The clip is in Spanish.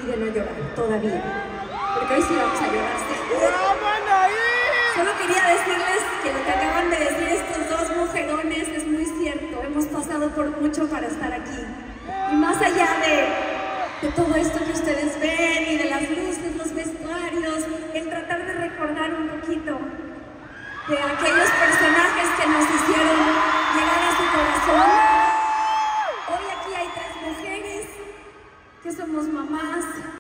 de no llorar todavía, porque hoy sí vamos a llorar. Solo quería decirles que lo que acaban de decir estos dos mujerones es muy cierto. Hemos pasado por mucho para estar aquí. Y más allá de todo esto que ustedes ven y de las luces, los vestuarios, el tratar de recordar un poquito de aquellos